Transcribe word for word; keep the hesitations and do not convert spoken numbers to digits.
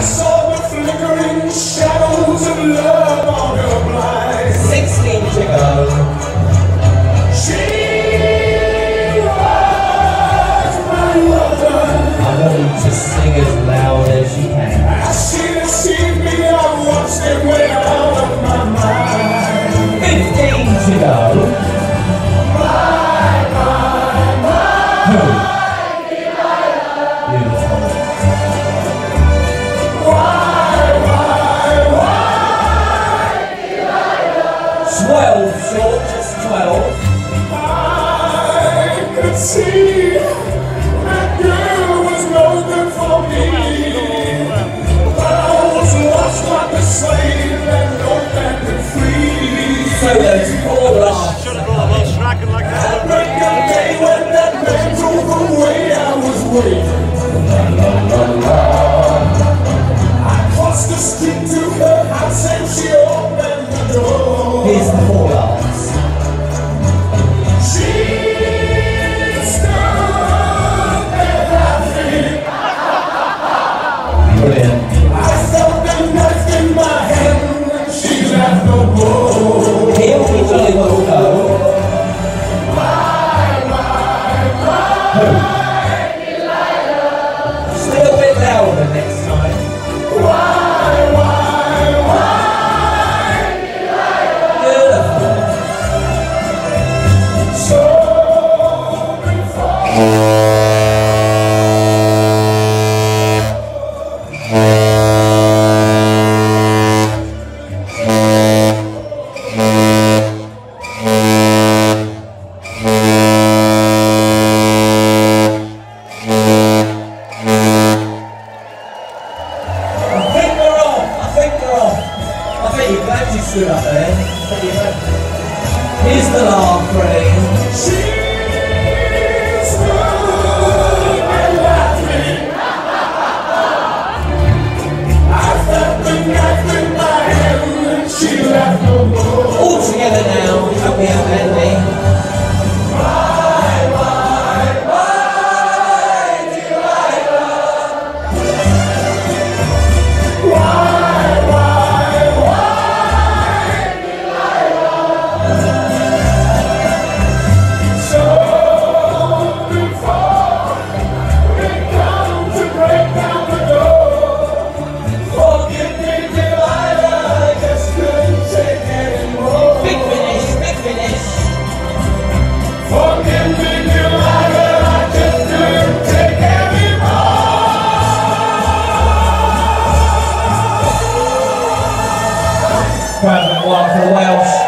saw the flickering shadows of love on her blind. Sixteen to go. She was my mother. I want you to sing as loud as you can. As she deceived me, I watched it way out of my mind. Fifteen to go. My, my, my. Two. Twelve, short, just twelve. I could see that girl was no good for me, but I was lost like a slave that no man could free. So there's four last. Should have brought a little striking like that. I break the day when that man drove away, I was waiting. La, la, la, la. I crossed the street to her house and she opened the door. Here's the four last. Brilliant. I felt the knife in my hand and she left no more. Here we jolly well go. Why, why, why, Delilah? Just a little bit louder next time. Why, why, why, Beautiful. so before. Glad you stood up there. Here's the laugh, Freddie. She stood and laughed me. I felt the knife in my hand and she left no more. All together now, help me out, Andy. Why, why, why, Delilah? Why, why, why, Delilah? So before it comes to break down the door, forgive me, Delilah, I just couldn't take anymore. Big finish, big finish. Forgive me, Delilah, I just couldn't take anymore. Grab that one for Welsh.